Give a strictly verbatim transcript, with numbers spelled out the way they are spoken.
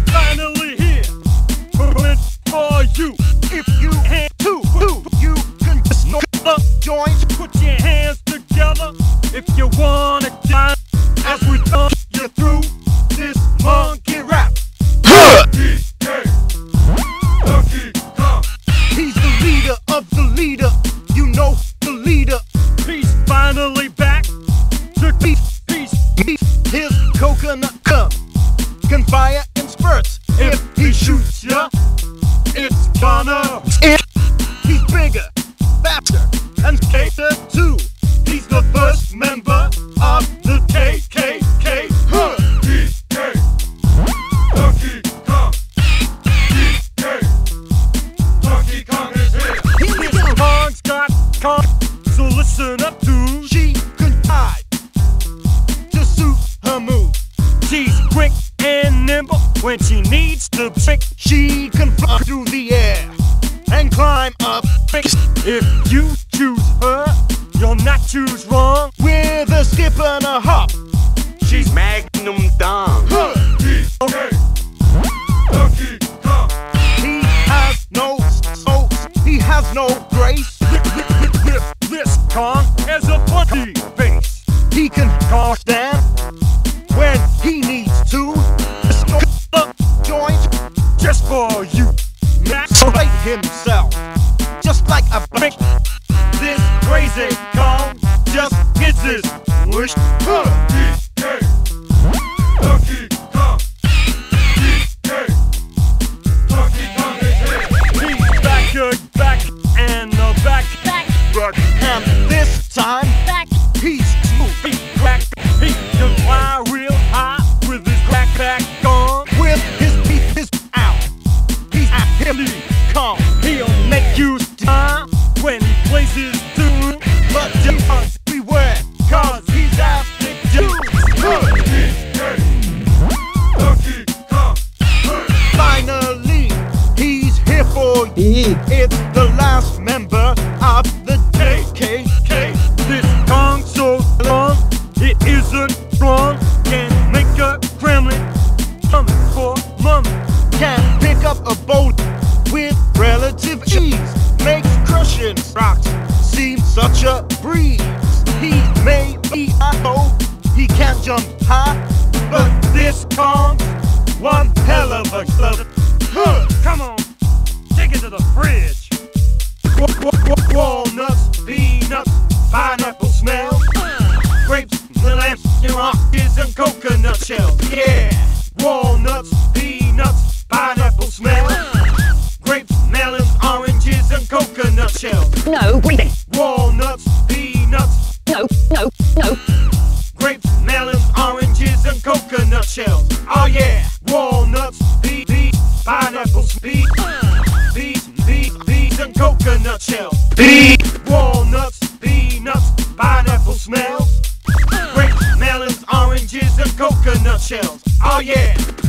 finally here for you. If you had to, you can smoke the joint. Put your hands together if you wanna die. As we talk you through this monkey rap. He's the leader of the leader. You know the leader. He's finally back to peace, peace, peace. His coconut cup can fire in spurts. If he shoots ya, it's gonna it. He's bigger, faster, and skater too. He's the first member of the K K K. Huh. D K Donkey Kong. D K Donkey Kong is here. This Kong's got Kong, so listen up, dude. She can hide to suit her move. She's quick and nimble when she needs to trick. She can fly through the air and climb up bricks. If you choose her, you'll not choose wrong. With a skip and a hop, she's Magnum Dom. Huh. He has no soul, he has no grace. This Kong has a funky face. He can car stand when he needs to. Smoke the joint just for you. Masturbate himself just like a brick. This crazy Kong just gets his wish. Huh. D K Donkey Kong. D K Donkey Kong is here. He's back, uh, back, and uh, back, back, back. And this time, back. He's smooth, he's crack. He can fly real high with his crack back on. With his teeth, his out. He's really calm. He'll make you smile when he plays his tune. But just beware, cause he's after you. Finally, he's here for you. It's the last member of the K K K. This Kong so long, it isn't wrong. Can make a gremlin coming for mum. Can pick up a boat with relative ease. Makes crushing rocks seem such a breeze. He may be a hoe, he can't jump high, but this Kong's one hell of a club. Huh. Come on, take it to the fridge. Walnuts, peanuts, pineapple smell, grapes, lamps, oranges, and coconut shells. Yeah, walnuts, peanuts, pineapple smell, grapes, melons, oranges, and coconut shells. No, breathing. Walnuts, peanuts. No, no, no. Grapes, melons, oranges, and coconut shells. Oh yeah. Walnuts, peas, peas, pineapples, peas, peas, peas, peas, and coconut shells. Peas. Walnuts, peanuts, pineapple smells. Grapes, melons, oranges, and coconut shells. Oh yeah.